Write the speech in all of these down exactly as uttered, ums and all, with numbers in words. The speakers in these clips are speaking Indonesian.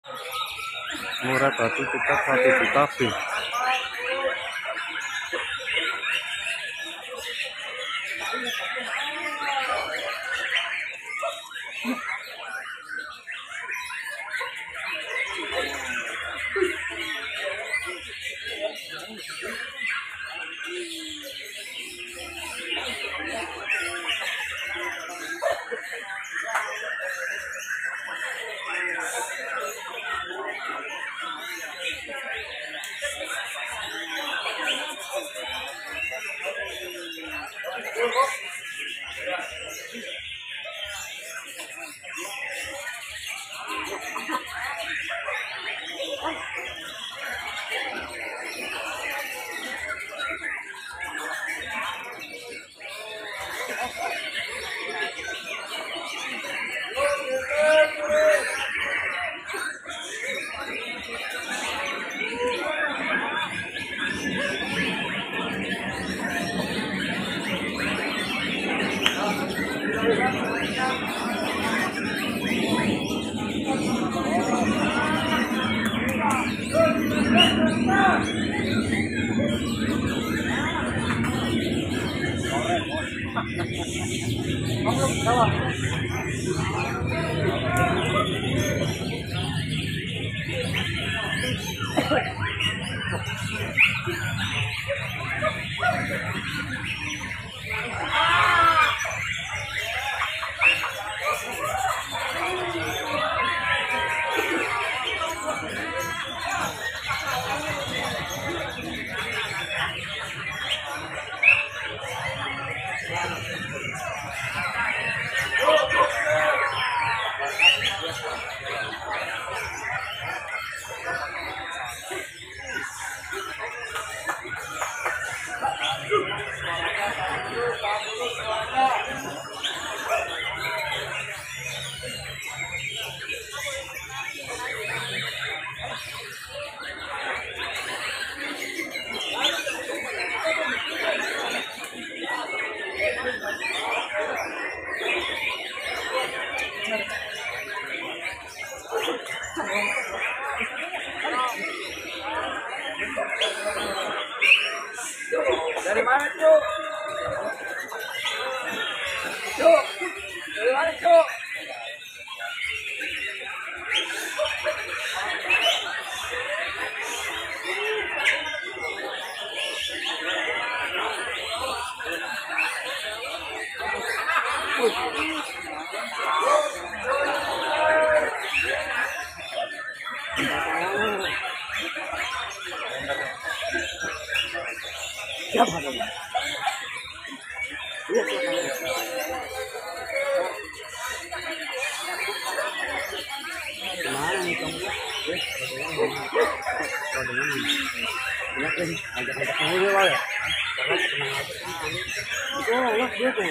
Murad Batu tetap satu juta B. Dari mana, Cuk? Cuk, dari mana, Cuk? Siapa namanya? Mana nih kamu? Lihat ini, ajak-ajak kamu lah ya. Karena tenang aja. Itu lah dia tuh.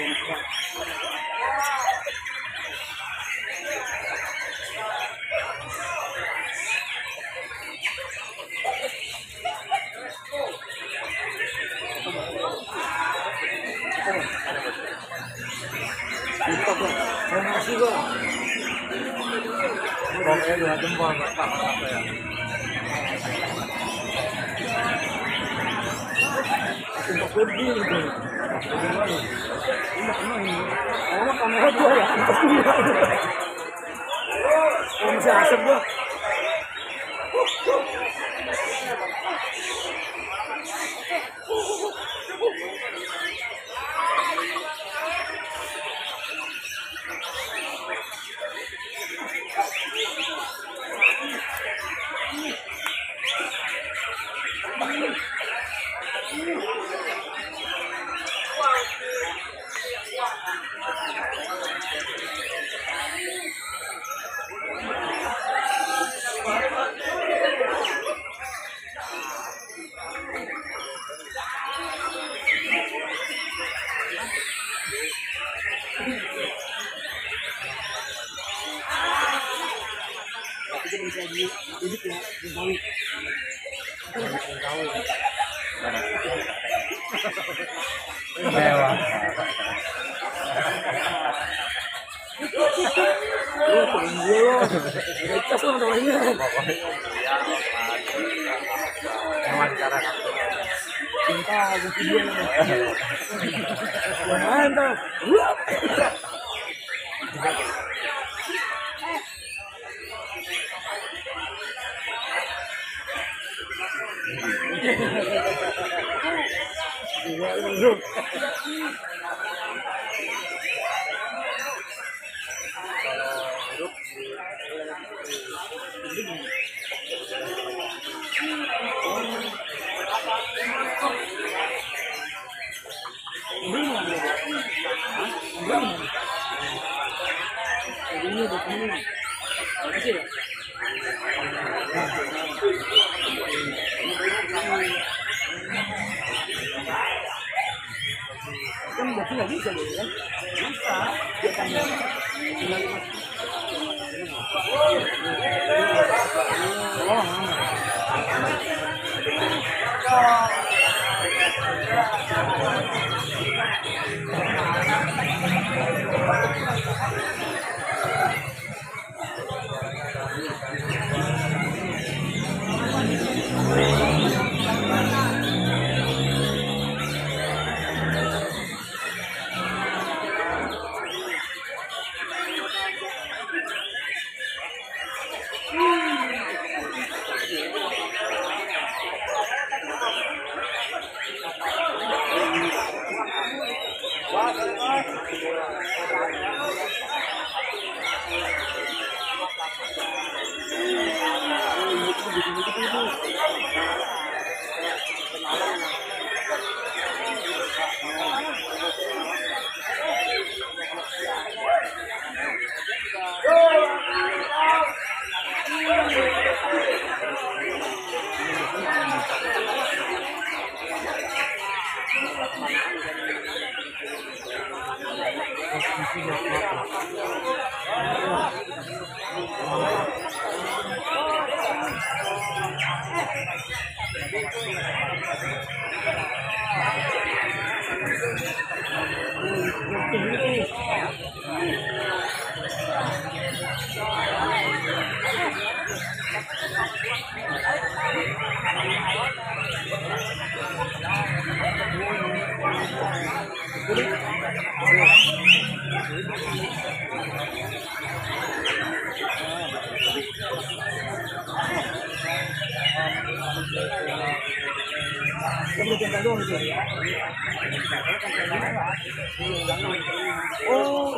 Terima kasih bang. Pokoknya dua jempol nggak apa-apa ya. Untuk pergi gitu. Bagaimana? Ini kemana? Oh kamera dua ya. Oh masih asap gua. Bisa di hidup ya, di Bali. Lu tunggu lo. Recas lo namanya. Cinta gitu dia. Mantap. Kan berarti nggak bisa deh kan? Bisa. Dia kan oh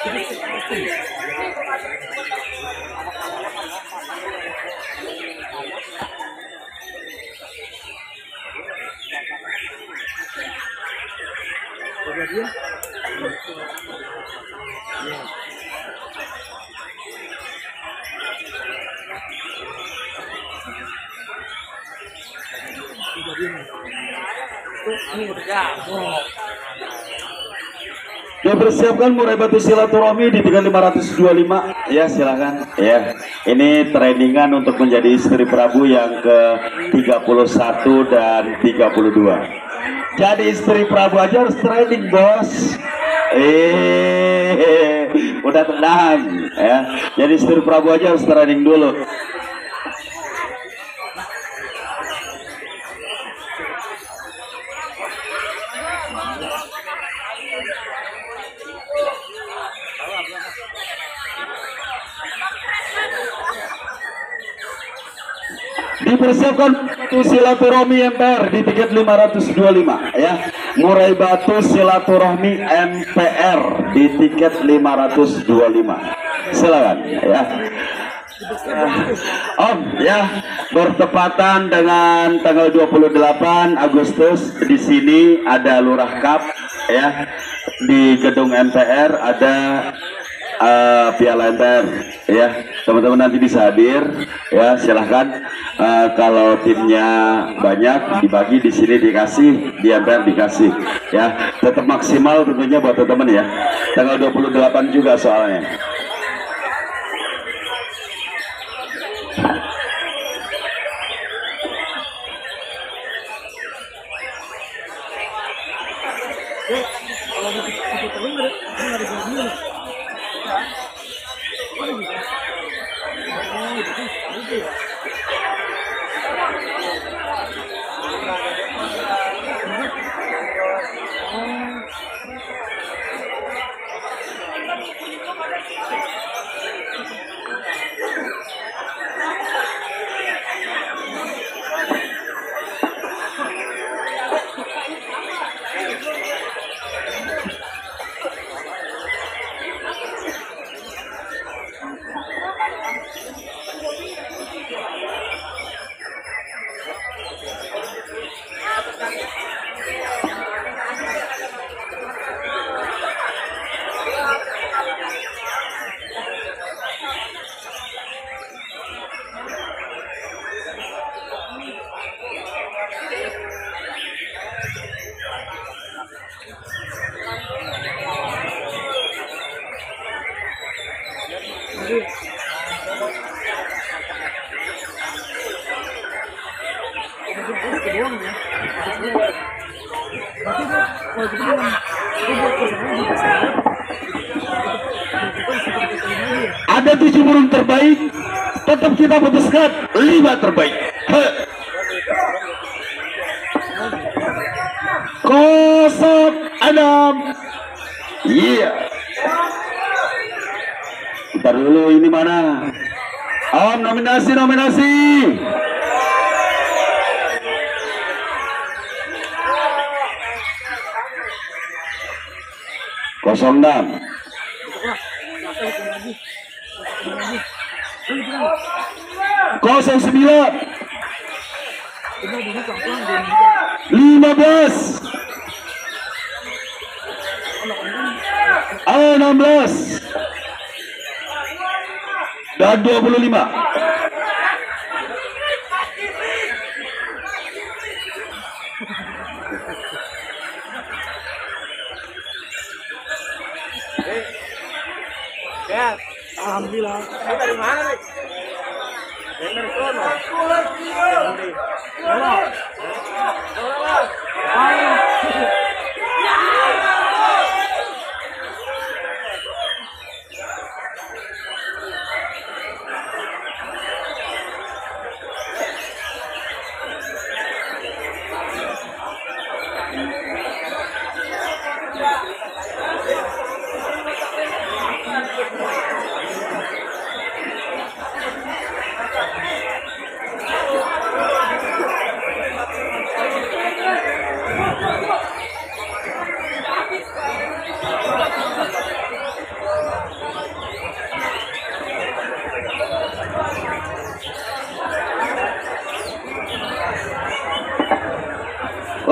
Kejadian. Dipersiapkan murai batu silaturahmi di tiga lima ratus dua puluh lima. Ya, silakan. Ya, ini trainingan untuk menjadi istri Prabu yang ke tiga puluh satu dan tiga puluh dua. Jadi istri Prabu aja harus training, bos. Eh, udah tenang ya. Jadi istri Prabu aja harus training dulu. Dipersiapkan batu silaturahmi M P R di tiket lima ratus dua puluh lima ya. Murai batu silaturahmi M P R di tiket lima ratus dua puluh lima. Silakan ya. Om ya, bertepatan dengan tanggal dua puluh delapan Agustus di sini ada Lurah Cup ya. Di gedung M P R ada uh, Piala M P R ya. Teman-teman nanti bisa hadir ya, silahkan. Uh, kalau timnya banyak dibagi, di sini dikasih, di M P R dikasih ya. Tetap maksimal tentunya buat teman-teman ya. Tanggal dua puluh delapan juga soalnya. Kalau di titik telur ada ada gini. Ada tujuh burung terbaik, tetap kita putuskan lima terbaik. Kosong enam. Iya. Ntar dulu, ini mana? Om, nominasi nominasi. Kosong enam. Kosong sembilan. Lima belas. Enam belas. Dan dua puluh lima. Ya, alhamdulillah. Ini dari mana nih? Dari sono. Dari sono.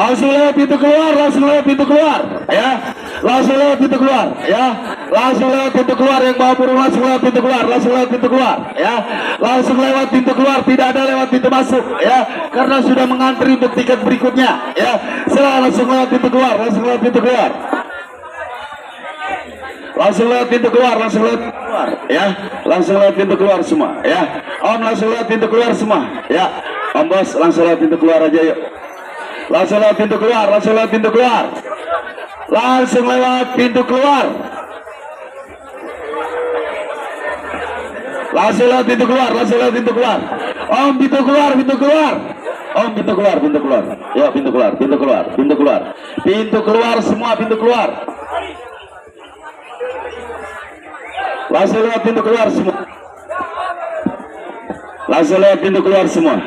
Langsung lewat pintu keluar, langsung lewat pintu keluar, ya. Langsung lewat pintu keluar, ya. Langsung lewat pintu keluar yang bawa burung, langsung lewat pintu keluar, langsung lewat pintu keluar, ya. Langsung lewat pintu keluar, tidak ada lewat pintu masuk, ya. Karena sudah mengantri untuk tiket berikutnya, ya. Silakan langsung lewat pintu keluar, langsung lewat pintu keluar. Langsung lewat pintu keluar, langsung lewat pintu keluar, ya. Langsung lewat pintu keluar semua, ya. Om langsung lewat pintu keluar semua, ya. Om Bos langsung lewat pintu keluar aja yuk. Langsung lewat pintu keluar, langsung lewat pintu keluar. Langsung lewat pintu keluar. Langsung lewat pintu keluar, langsung lewat pintu keluar. Om pintu keluar, pintu keluar. Om pintu keluar, pintu keluar. Ya pintu keluar, pintu keluar, pintu keluar. Pintu keluar semua, pintu keluar. Langsung lewat pintu keluar semua. Langsung lewat pintu keluar semua.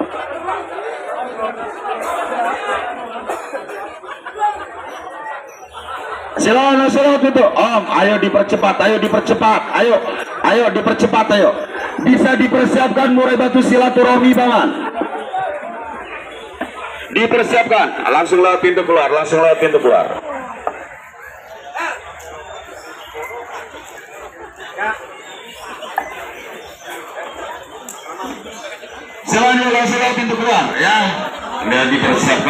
Silakan langsung lewat pintu. Om, ayo dipercepat, ayo dipercepat, ayo, ayo dipercepat, ayo. Bisa dipersiapkan murai batu silaturahmi paman. Dipersiapkan, langsung lewat pintu keluar, langsung lewat pintu keluar. Silakan langsung lewat pintu keluar, ya. Dan dipersiapkan.